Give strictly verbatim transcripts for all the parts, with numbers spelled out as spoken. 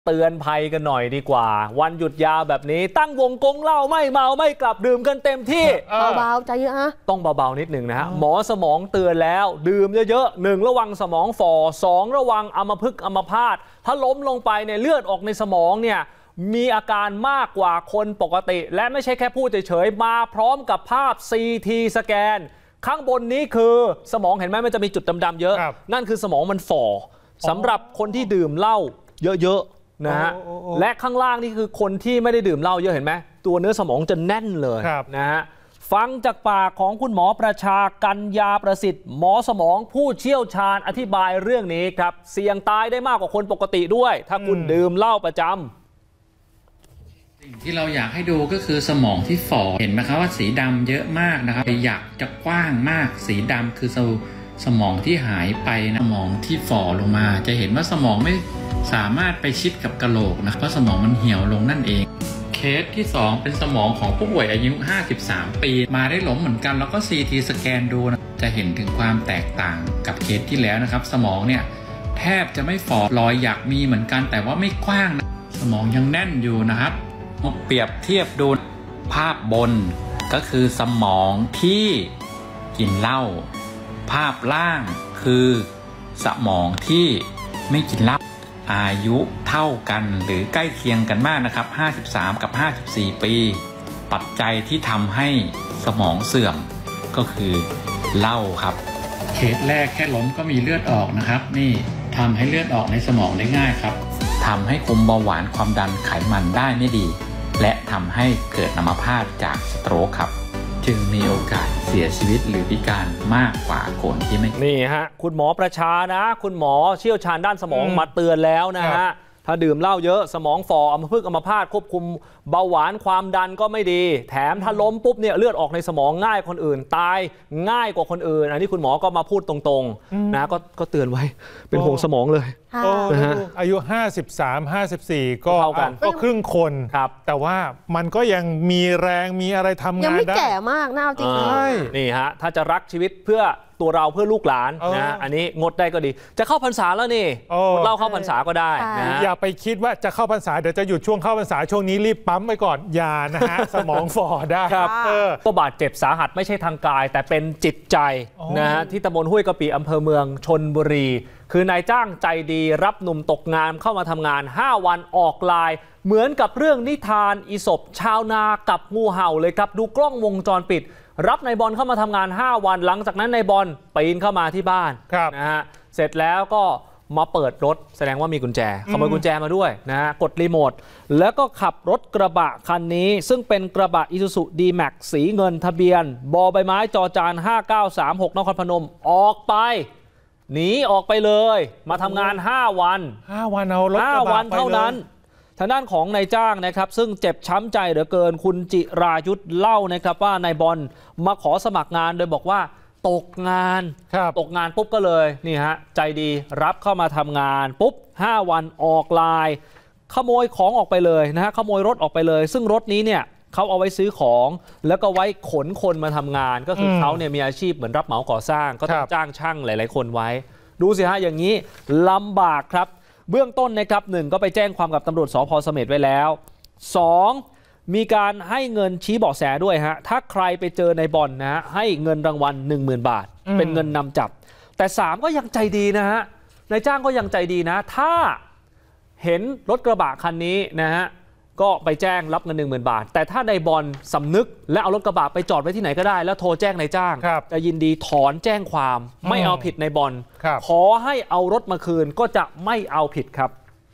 เตือนภัยกันหน่อยดีกว่าวันหยุดยาวแบบนี้ตั้งวงกงเหล้าไม่เมาไม่กลับดื่มกันเต็มที่เบาๆใจเยอะนะต้องเบาๆนิดหนึ่งนะฮะหมอสมองเตือนแล้วดื่มเยอะๆหนึ่งระวังสมองฝ่อสองระวังอัมพฤกษ์อัมพาตถ้าล้มลงไปเนี่ยเลือดออกในสมองเนี่ยมีอาการมากกว่าคนปกติและไม่ใช่แค่พูดเฉยๆมาพร้อมกับภาพ ซี ที สแกนข้างบนนี้คือสมองเห็นไหมมันจะมีจุดดำๆเยอะนั่นคือสมองมันฝ่อสำหรับคนที่ดื่มเหล้าเยอะๆนะฮะและข้างล่างนี่คือคนที่ไม่ได้ดื่มเหล้าเยอะเห็นไหมตัวเนื้อสมองจะแน่นเลยนะฮะฟังจากปากของคุณหมอประชากัญญาประสิทธิ์หมอสมองผู้เชี่ยวชาญอธิบายเรื่องนี้ครับเสี่ยงตายได้มากกว่าคนปกติด้วยถ้าคุณดื่มเหล้าประจำสิ่งที่เราอยากให้ดูก็คือสมองที่ฝ่อเห็นไหมครับว่าสีดำเยอะมากนะครับอยากจะกว้างมากสีดำคือสมองที่หายไปนะสมองที่ฝ่อลงมาจะเห็นว่าสมองไม่สามารถไปชิดกับกะโหลกนะเพราะสมองมันเหี่ยวลงนั่นเองเคสที่สองเป็นสมองของผู้ป่วยอายุห้าสิบสามปีมาได้หลงเหมือนกันแล้วก็ ซี ที สแกนดูนะจะเห็นถึงความแตกต่างกับเคสที่แล้วนะครับสมองเนี่ยแทบจะไม่ฝ่อรอยหยักมีเหมือนกันแต่ว่าไม่กว้างนะสมองยังแน่นอยู่นะครับมาเปรียบเทียบดูภาพบนก็คือสมองที่กินเหล้าภาพล่างคือสมองที่ไม่กินเหล้าอายุเท่ากันหรือใกล้เคียงกันมากนะครับห้าสิบสามกับห้าสิบสี่ปีปัจจัยที่ทำให้สมองเสื่อมก็คือเหล้าครับเคสแรกแค่ล้มก็มีเลือดออกนะครับนี่ทำให้เลือดออกในสมองได้ง่ายครับทำให้คุมเบาหวานความดันไขมันได้ไม่ดีและทำให้เกิดอัมพาตจากสโตรกครับจึงมีโอกาสเสียชีวิตหรือพิการมากกว่าคนที่ไม่นี่ฮะคุณหมอประชานะคุณหมอเชี่ยวชาญด้านสมองมาเตือนแล้วนะฮะถ้าดื่มเหล้าเยอะสมองฝ่ออัมพฤกษ์อัมพาตควบคุมเบาหวานความดันก็ไม่ดีแถมถ้าล้มปุ๊บเนี่ยเลือดออกในสมองง่ายคนอื่นตายง่ายกว่าคนอื่นอันนี้คุณหมอก็มาพูดตรงๆนะก็ก็เตือนไว้เป็นห่วงสมองเลยนะฮะอายุห้าสิบสาม ห้าสิบสี่ก็ก็ครึ่งคนแต่ว่ามันก็ยังมีแรงมีอะไรทำงานได้ยังไม่แก่มากน่าจริงนี่ฮะถ้าจะรักชีวิตเพื่อตัวเราเพื่อลูกหลานนะอันนี้งดได้ก็ดีจะเข้าพรรษาแล้วนี่เล่าเข้าพรรษาก็ได้นะอย่าไปคิดว่าจะเข้าพรรษาเดี๋ยวจะหยุดช่วงเข้าพรรษาช่วงนี้รีบปั๊มไปก่อนอย่านะฮะสมองฝ่อได้ครับก็บาดเจ็บสาหัสไม่ใช่ทางกายแต่เป็นจิตใจนะฮะที่ตำบลห้วยกะปิอำเภอเมืองชลบุรีคือนายจ้างใจดีรับหนุ่มตกงานเข้ามาทำงานห้าวันออกลายเหมือนกับเรื่องนิทานอีสปชาวนากับงูเห่าเลยครับดูกล้องวงจรปิดรับนายบอลเข้ามาทำงานห้าวันหลังจากนั้นนายบอลปีนเข้ามาที่บ้านนะฮะเสร็จแล้วก็มาเปิดรถแสดงว่ามีกุญแจขโมยกุญแจมาด้วยนะฮะกดรีโมทแล้วก็ขับรถกระบะคันนี้ซึ่งเป็นกระบะ Isuzu ดี แม็กซ์ สีเงินทะเบียนบอใบไม้จอจานห้าเก้าสามหกนครพนมออกไปหนีออกไปเลยมาทำงานห้าวันห้าวันเอารถกระบะห้าวันเท่านั้นทางด้านของนายจ้างนะครับซึ่งเจ็บช้ำใจเหลือเกินคุณจิรายุทธเล่านะครับว่านายบอลมาขอสมัครงานโดยบอกว่าตกงานตกงานปุ๊บก็เลยนี่ฮะใจดีรับเข้ามาทำงานปุ๊บห้าวันออกลายขโมยของออกไปเลยนะฮะขโมยรถออกไปเลยซึ่งรถนี้เนี่ยเขาเอาไว้ซื้อของแล้วก็ไว้ขนคนมาทำงานก็คือเขาเนี่ยมีอาชีพเหมือนรับเหมาก่อสร้างก็ต้องจ้างช่างหลายๆคนไว้ดูสิฮะอย่างนี้ลำบากครับเบื้องต้นนะครับหนึ่งก็ไปแจ้งความกับตำรวจสภ.เสม็ดไว้แล้วสองมีการให้เงินชี้เบาะแสด้วยฮะถ้าใครไปเจอในบอลนะฮะให้เงินรางวัล หนึ่งหมื่น บาทเป็นเงินนำจับแต่สามก็ยังใจดีนะฮะนายจ้างก็ยังใจดีนะถ้าเห็นรถกระบะคันนี้นะฮะก็ไปแจ้งรับเงิน หนึ่งหมื่น บาทแต่ถ้านายบอลสำนึกและเอารถกระบะไปจอดไว้ที่ไหนก็ได้แล้วโทรแจ้งนายจ้างจะยินดีถอนแจ้งความไม่เอาผิดนายบอลขอให้เอารถมาคืนก็จะไม่เอาผิดครับ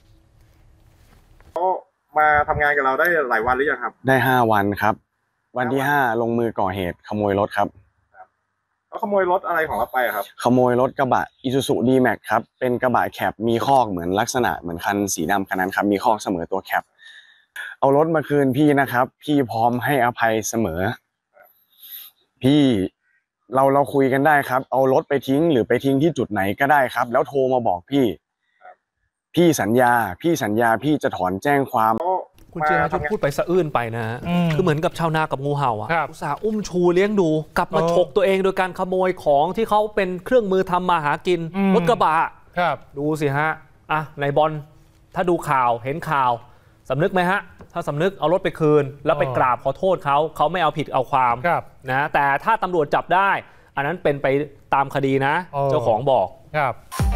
เขามาทำงานกับเราได้หลายวันหรือยังครับได้ห้าวันครับวันที่ห้าลงมือก่อเหตุขโมยรถครับเขาขโมยรถอะไรของเราไปครับขโมยรถกระบะ Isuzu ดี แม็กซ์ ครับเป็นกระบะแคปมีคอกเหมือนลักษณะเหมือนคันสีดำคันนั้นครับมีคอกเสมอตัวแคปเอารถมาคืนพี่นะครับพี่พร้อมให้อภัยเสมอพี่เราเราคุยกันได้ครับเอารถไปทิ้งหรือไปทิ้งที่จุดไหนก็ได้ครับแล้วโทรมาบอกพี่พี่สัญญาพี่สัญญาพี่จะถอนแจ้งความคุณเจรายุทธพูดไปสะอื้นไปนะคือเหมือนกับชาวนากับงูเห่าอ่ะอุตส่าห์อุ้มชูเลี้ยงดูกลับมาฉกตัวเองโดยการขโมยของที่เขาเป็นเครื่องมือทำมาหากินรถกระบะดูสิฮะอ่ะนายบอลถ้าดูข่าวเห็นข่าวสำนึกไหมฮะถ้าสำนึกเอารถไปคืนแล้วไปกราบขอโทษเขาเขาไม่เอาผิดเอาความนะแต่ถ้าตำรวจจับได้อันนั้นเป็นไปตามคดีนะเจ้าของบอกครับ